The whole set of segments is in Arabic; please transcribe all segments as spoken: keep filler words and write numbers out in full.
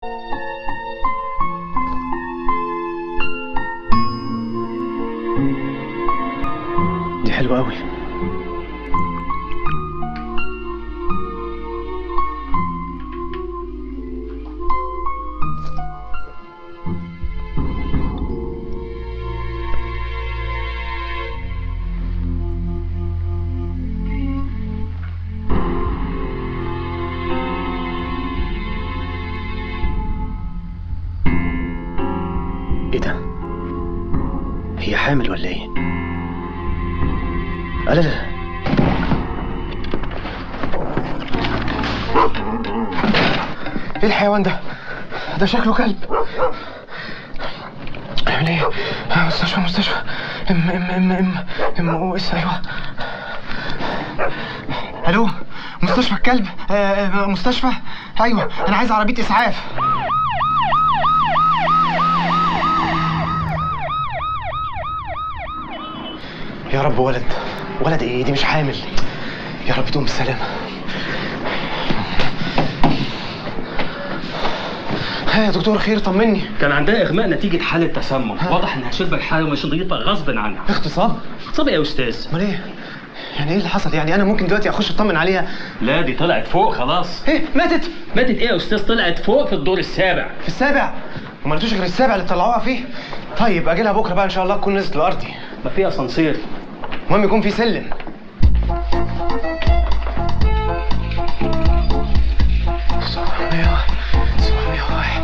دي حلوة أوي. ايه ده؟ هي حامل ولا ايه؟ لا لا لا. ايه الحيوان ده؟ ده شكله كلب. اعمل ايه؟ مستشفى مستشفى. ام ام ام ام ام او اس. ايوه. الو، مستشفى الكلب. آه مستشفى. ايوه انا عايز عربية اسعاف. يا رب ولد. ولد ايه؟ دي مش حامل. يا رب تقوم بالسلامة. ها يا دكتور خير طمني. كان عندها اغماء نتيجة حالة تسمم، واضح انها شربت حاجة مش نظيفة غصب عنها. اغتصاب؟ اغتصاب يا استاذ. امال ايه؟ يعني ايه اللي حصل؟ يعني انا ممكن دلوقتي اخش اطمن عليها؟ لا دي طلعت فوق خلاص. ايه ماتت؟ ماتت ايه يا استاذ؟ طلعت فوق في الدور السابع. في السابع؟ وما لقيتوش غير السابع اللي طلعوها فيه؟ طيب اجي لها بكره بقى ان شاء الله تكون نزلت لارضي. ما فيها اسانسير. المهم يكون في سلم. سبعمية واحد سبعمية واحد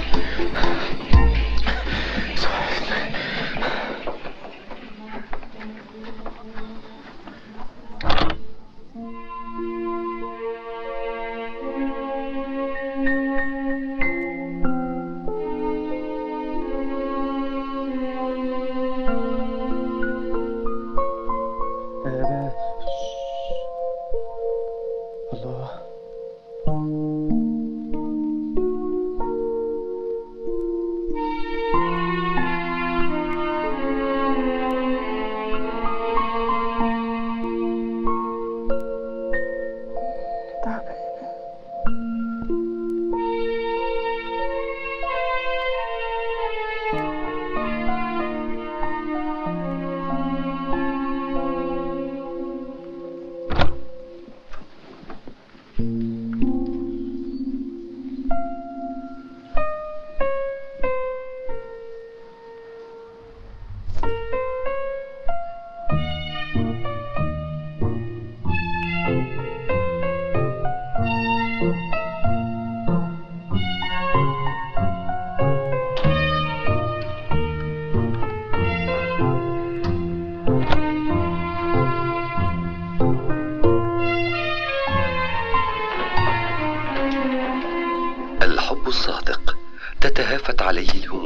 الحب الصادق تتهافت عليه الهموم.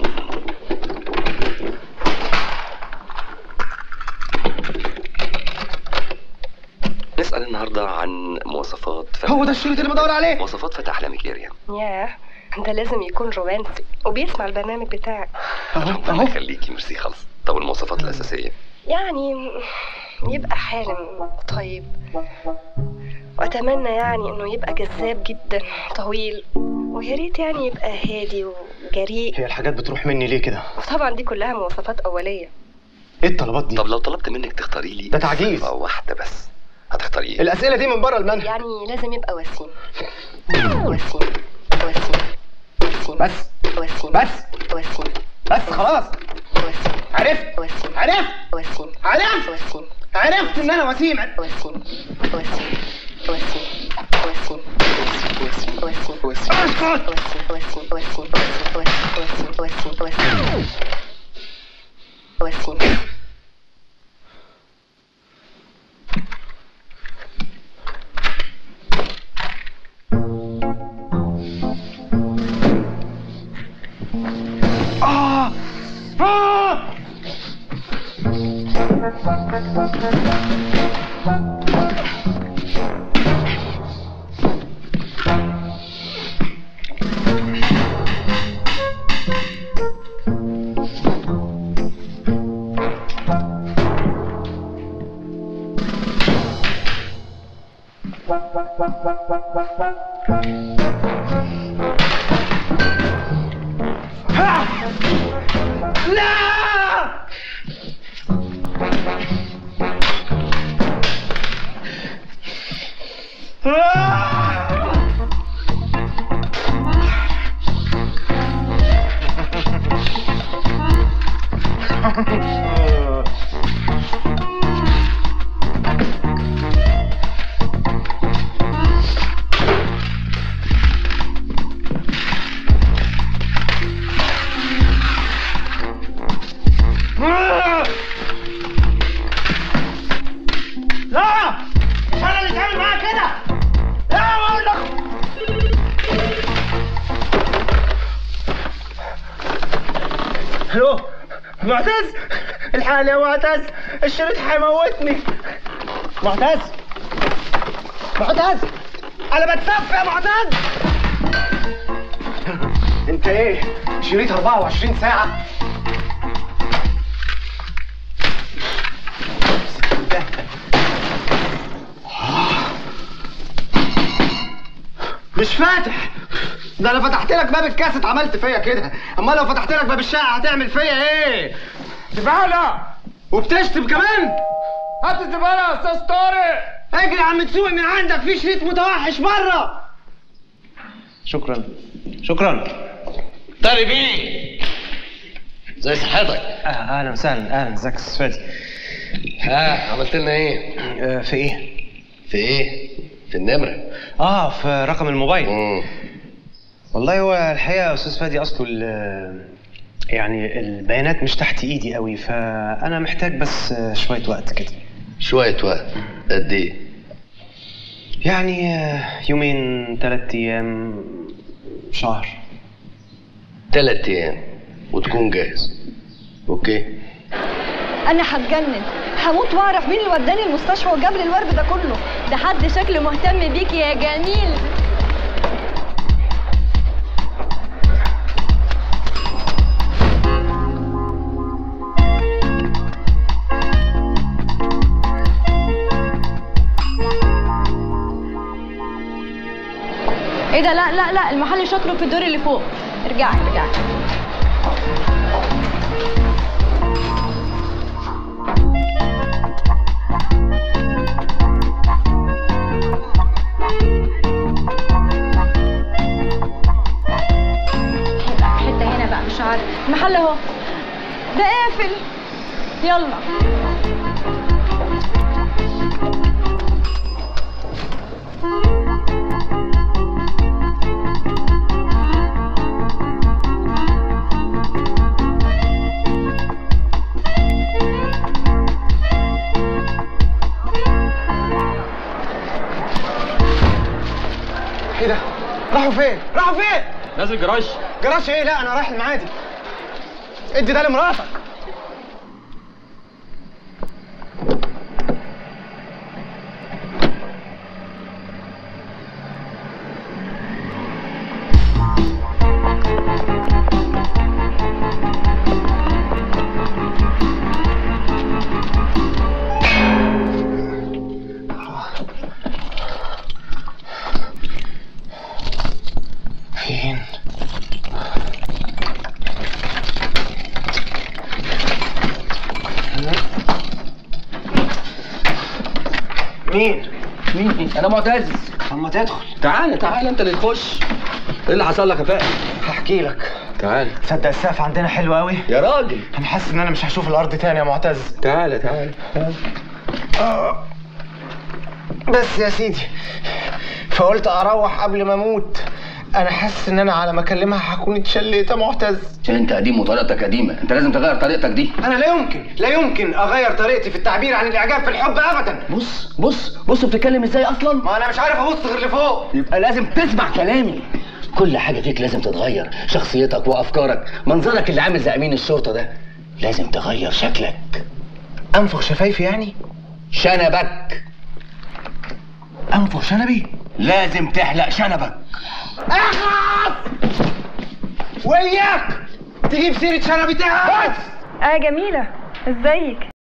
نسأل النهارده عن مواصفات فتح. هو ده الشريط اللي بدور عليه. مواصفات فتح أحلامك يا ريان. ياه انت لازم يكون رومانسي وبيسمع البرنامج بتاعك. ربنا يخليكي. ميرسي خالص. طب المواصفات الأساسية؟ يعني يبقى حالم طيب، واتمنى يعني انه يبقى جذاب جدا طويل، ويا ريت يعني يبقى هادي وجريء. هي الحاجات بتروح مني ليه كده؟ وطبعا دي كلها مواصفات اوليه. ايه الطلبات دي؟ طب لو طلبت منك تختاري لي ده تعجيز. صفة واحدة بس هتختاري ايه؟ الأسئلة دي من بره المنهج. يعني لازم يبقى وسيم. وسيم وسيم وسيم بس وسيم بس وسيم بس خلاص. وسيم عرفت وسيم عرفت وسيم عرفت وسيم عرفت ان انا وسيم. وسيم وسيم وسيم وسيم وسيم وسيم وسيم وسيم وسيم وسيم وسيم وسيم وسيم وسيم. آه آه لا الو معتز، الحال يا معتز، الشريط حيموتني. معتز معتز انا بتصفى يا معتز. انت ايه شريط أربعة وعشرين ساعة؟ مش فاتح. ده انا فتحت لك باب الكاسيت عملت فيا كده، اما لو فتحت لك باب الشقه هتعمل فيا ايه؟ زباله وبتشتم كمان. هات الزباله يا استاذ طارق. اجري يا عم تسوق من عندك، في شريط متوحش بره. شكرا شكرا. طارق بيه زي صحتك؟ آه اهلا وسهلا. اهلا، ازيك يا استاذ فادي؟ ها عملت لنا ايه؟ آه في ايه؟ في ايه؟ في النمره. اه في رقم الموبايل. امم والله هو الحقيقه يا استاذ فادي اصله يعني البيانات مش تحت ايدي قوي، فانا محتاج بس شويه وقت كده. شويه وقت قد ايه؟ يعني يومين، ثلاث ايام، شهر. ثلاث ايام وتكون جاهز. اوكي. انا هتجنن، هموت واعرف مين اللي وداني المستشفى وجاب لي الورد ده كله. ده حد شكله مهتم بيكي يا جميل. ايه ده؟ لا لا لا، المحل شكله في الدور اللي فوق. ارجعي ارجعي. حته هنا بقى، مش عارف المحل اهو ده قافل. يلا ايه ده؟ راحوا فين؟ راحوا فين؟ نازل جراج. جراج ايه؟ لا انا رايح المعادي. ادي ده لمراتك. فين؟ مين؟ مين؟ انا معتز. طب ما تدخل. تعالى تعالى انت اللي تخش. ايه اللي حصل لك يا فهد؟ هحكي لك. تعالى. تصدق السقف عندنا حلو قوي؟ يا راجل انا حاسس ان انا مش هشوف الارض تاني يا معتز. تعالى تعالى تعالى. آه. بس يا سيدي، فقلت اروح قبل ما اموت. انا حاسس ان انا على ما اكلمها هكون اتشليت يا معتز. انت قديم وطريقتك قديمه، انت لازم تغير طريقتك دي. انا لا يمكن لا يمكن اغير طريقتي في التعبير عن الاعجاب في الحب ابدا. بص بص بص بتتكلم ازاي اصلا؟ ما انا مش عارف ابص غير لفوق. يبقى لازم تسمع كلامي. كل حاجه فيك لازم تتغير، شخصيتك وافكارك، منظرك اللي عامل زي امين الشرطه ده لازم تغير شكلك. انفخ شفايفي يعني؟ شنبك. انفخ شنبي؟ لازم تحلق شنبك. اخلص! وياك تجيب سيره شنبي تاني. اه جميلة، ازيك؟